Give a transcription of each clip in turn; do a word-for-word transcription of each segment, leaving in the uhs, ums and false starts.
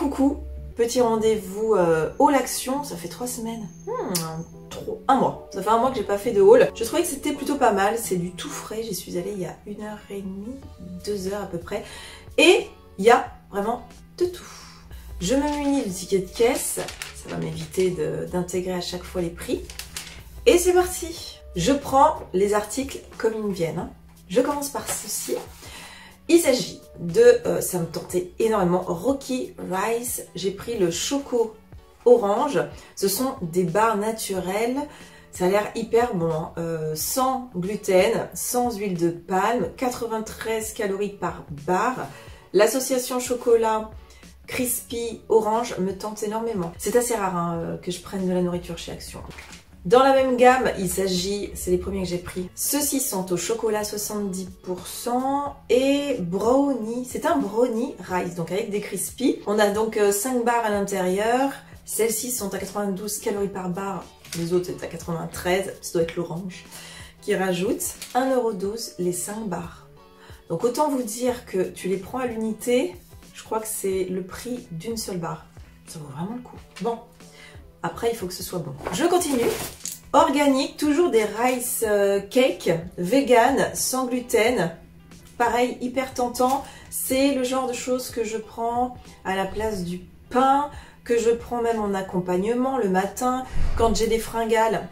coucou, petit rendez-vous euh, haul action, ça fait trois semaines, hmm, trop, un mois, ça fait un mois que j'ai pas fait de haul. Je trouvais que c'était plutôt pas mal, c'est du tout frais, j'y suis allée il y a une heure et demie, deux heures à peu près, et il y a vraiment de tout. Je me munis du ticket de caisse, ça va m'éviter d'intégrer à chaque fois les prix, et c'est parti. Je prends les articles comme ils me viennent, hein. Je commence par ceci. Il s'agit de, euh, ça me tentait énormément, Rocky Rice. J'ai pris le Choco Orange. Ce sont des barres naturelles. Ça a l'air hyper bon, hein. euh, sans gluten, sans huile de palme, quatre-vingt-treize calories par barre. L'association chocolat crispy orange me tente énormément. C'est assez rare hein, que je prenne de la nourriture chez Action. Dans la même gamme, il s'agit, c'est les premiers que j'ai pris, ceux-ci sont au chocolat soixante-dix pour cent et brownie, c'est un brownie rice, donc avec des crispy. On a donc cinq barres à l'intérieur, celles-ci sont à quatre-vingt-douze calories par barre, les autres c'est à quatre-vingt-treize, ça doit être l'orange, qui rajoute un euro douze les cinq barres. Donc autant vous dire que tu les prends à l'unité, je crois que c'est le prix d'une seule barre, ça vaut vraiment le coup. Bon. Après, il faut que ce soit bon. Je continue. Organique, toujours des rice cakes, vegan, sans gluten. Pareil, hyper tentant. C'est le genre de choses que je prends à la place du pain, que je prends même en accompagnement le matin. Quand j'ai des fringales,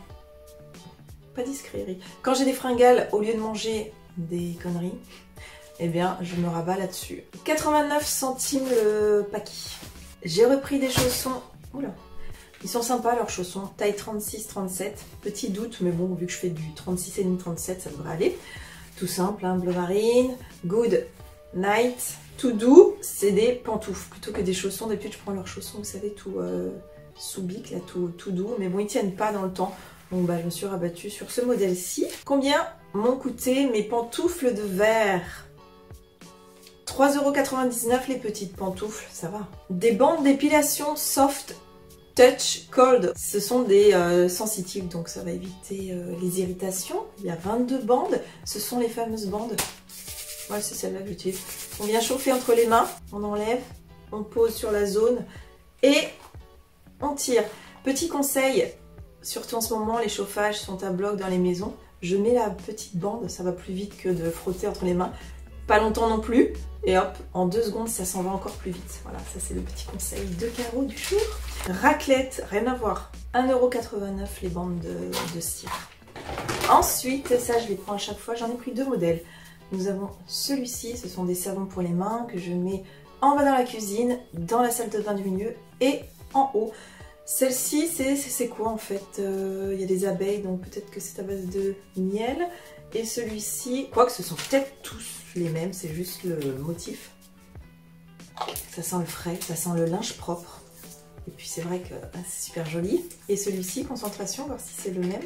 pas discret, Ri. Quand j'ai des fringales, au lieu de manger des conneries, eh bien, je me rabats là-dessus. quatre-vingt-neuf centimes le paquet. J'ai repris des chaussons. Oula. Ils sont sympas leurs chaussons, taille trente-six trente-sept, petit doute, mais bon, vu que je fais du trente-six et demi trente-sept, ça devrait aller. Tout simple, hein, bleu marine, good night, tout doux, c'est des pantoufles plutôt que des chaussons. D'habitude, je prends leurs chaussons, vous savez, tout euh, sous bic, là, tout, tout doux, mais bon, ils tiennent pas dans le temps. Donc, bah, je me suis rabattue sur ce modèle-ci. Combien m'ont coûté mes pantoufles de verre? trois euros quatre-vingt-dix-neuf les petites pantoufles, ça va. Des bandes d'épilation soft Touch Cold, ce sont des euh, sensitifs, donc ça va éviter euh, les irritations. Il y a vingt-deux bandes, ce sont les fameuses bandes. Ouais, c'est celle-là que j'utilise. On vient chauffer entre les mains, on enlève, on pose sur la zone et on tire. Petit conseil, surtout en ce moment, les chauffages sont à bloc dans les maisons. Je mets la petite bande, ça va plus vite que de frotter entre les mains. Pas longtemps non plus, et hop, en deux secondes, ça s'en va encore plus vite. Voilà, ça c'est le petit conseil de Caro du jour. Raclette, rien à voir, un euro quatre-vingt-neuf les bandes de, de cire. Ensuite, ça je les prends à chaque fois, j'en ai pris deux modèles. Nous avons celui-ci, ce sont des savons pour les mains que je mets en bas dans la cuisine, dans la salle de bain du milieu et en haut. Celle-ci, c'est quoi en fait? Il euh, y a des abeilles, donc peut-être que c'est à base de miel. Et celui-ci, quoique ce sont peut-être tous les mêmes, c'est juste le motif. Ça sent le frais, ça sent le linge propre. Et puis c'est vrai que ah, c'est super joli. Et celui-ci, concentration, voir si c'est le même.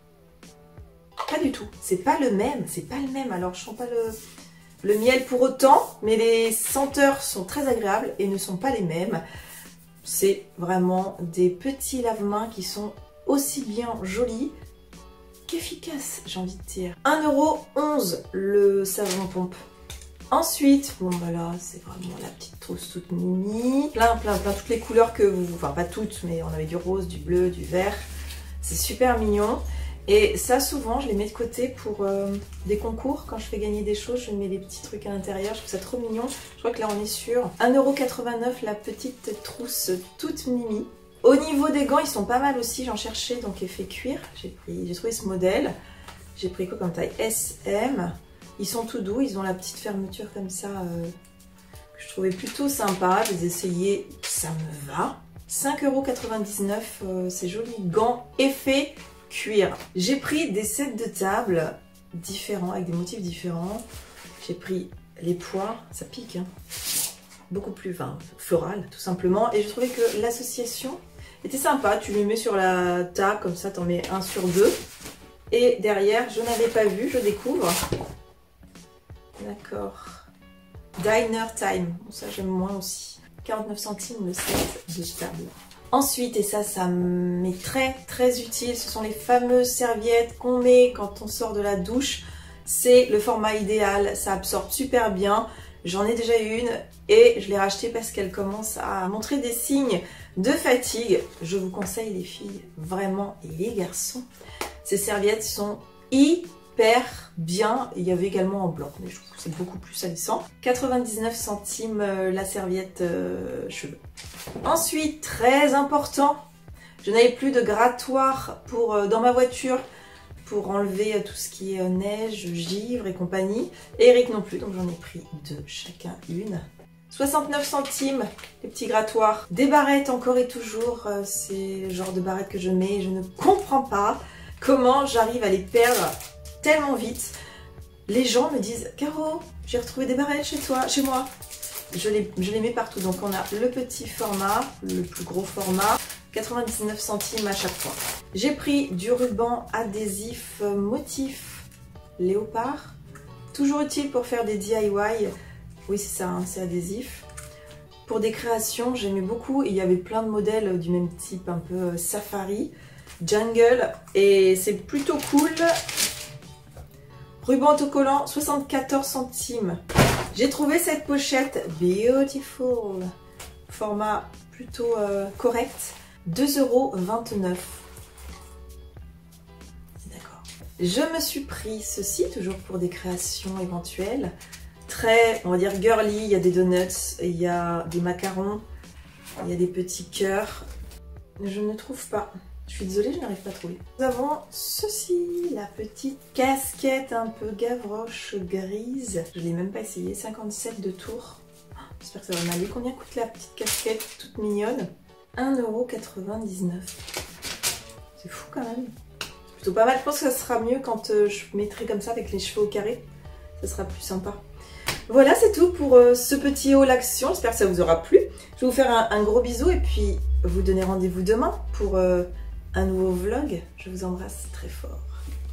Pas du tout, c'est pas le même, c'est pas le même. Alors je sens pas le, le miel pour autant, mais les senteurs sont très agréables et ne sont pas les mêmes. C'est vraiment des petits lave-mains qui sont aussi bien jolis qu'efficaces, j'ai envie de dire. un euro onze le savon pompe. Ensuite, bon bah là, c'est vraiment la petite trousse toute mimi. Plein, plein, plein, toutes les couleurs que vous... Enfin, pas toutes, mais on avait du rose, du bleu, du vert. C'est super mignon. Et ça, souvent, je les mets de côté pour euh, des concours. Quand je fais gagner des choses, je mets les petits trucs à l'intérieur. Je trouve ça trop mignon. Je crois que là, on est sur un euro quatre-vingt-neuf la petite trousse toute mimi. Au niveau des gants, ils sont pas mal aussi. J'en cherchais, donc effet cuir. J'ai pris, j'ai trouvé ce modèle. J'ai pris quoi comme taille? S M. Ils sont tout doux. Ils ont la petite fermeture comme ça euh, que je trouvais plutôt sympa. Je les ai essayés. Ça me va. cinq euros quatre-vingt-dix-neuf. Euh, ces jolis gants effet cuir. J'ai pris des sets de table différents, avec des motifs différents. J'ai pris les pois, ça pique, hein. Beaucoup plus enfin, floral, tout simplement. Et je trouvais que l'association était sympa. Tu le mets sur la table, comme ça, t'en mets un sur deux. Et derrière, je n'avais pas vu, je découvre. D'accord. Diner Time. Bon, ça, j'aime moins aussi. quarante-neuf centimes le set de table. Ensuite, et ça, ça m'est très très utile, ce sont les fameuses serviettes qu'on met quand on sort de la douche. C'est le format idéal, ça absorbe super bien. J'en ai déjà eu une et je l'ai rachetée parce qu'elle commence à montrer des signes de fatigue. Je vous conseille les filles, vraiment, et les garçons. Ces serviettes sont hyper bien. Il y avait également en blanc, mais je trouve que c'est beaucoup plus salissant. quatre-vingt-dix-neuf centimes euh, la serviette euh, cheveux. Ensuite, très important, je n'avais plus de grattoir pour, euh, dans ma voiture pour enlever euh, tout ce qui est euh, neige, givre et compagnie. Et Eric non plus, donc j'en ai pris deux, chacun une. soixante-neuf centimes, les petits grattoirs. Des barrettes encore et toujours, euh, c'est le genre de barrettes que je mets. Je ne comprends pas comment j'arrive à les perdre tellement vite. Les gens me disent « Caro, j'ai retrouvé des barrettes chez toi, chez moi ». Je les, je les mets partout. Donc on a le petit format, le plus gros format, quatre-vingt-dix-neuf centimes à chaque fois. J'ai pris du ruban adhésif motif léopard. Toujours utile pour faire des D I Y. Oui, c'est ça, hein, c'est adhésif. Pour des créations, j'aimais beaucoup. Il y avait plein de modèles du même type, un peu safari, jungle. Et c'est plutôt cool. Ruban autocollant, soixante-quatorze centimes. J'ai trouvé cette pochette Beautiful. Format plutôt euh, correct. deux euros vingt-neuf. D'accord. Je me suis pris ceci, toujours pour des créations éventuelles. Très, on va dire, girly. Il y a des donuts, il y a des macarons, il y a des petits cœurs. Je ne trouve pas. Je suis désolée, je n'arrive pas à trouver. Nous avons ceci, la petite casquette un peu gavroche grise. Je ne l'ai même pas essayé, cinquante-sept de tour. J'espère que ça va m'aller. Combien coûte la petite casquette toute mignonne? un euro quatre-vingt-dix-neuf. C'est fou quand même. C'est plutôt pas mal. Je pense que ça sera mieux quand euh, je mettrai comme ça avec les cheveux au carré. Ça sera plus sympa. Voilà, c'est tout pour euh, ce petit haul action. J'espère que ça vous aura plu. Je vais vous faire un, un gros bisou et puis vous donner rendez-vous demain pour euh, un nouveau vlog. Je vous embrasse très fort.